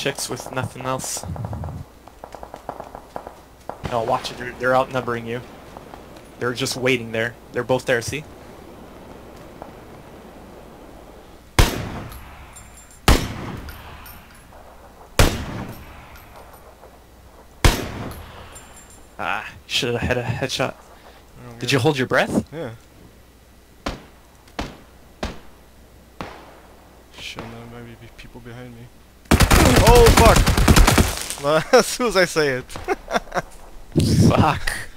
chicks with nothing else. No, watch it. They're outnumbering you. They're just waiting there. They're both there, see? Ah, you should have had a headshot. Did you hold your breath? Yeah. Shouldn't there maybe be people behind me? Oh fuck! As soon as I say it. Fuck.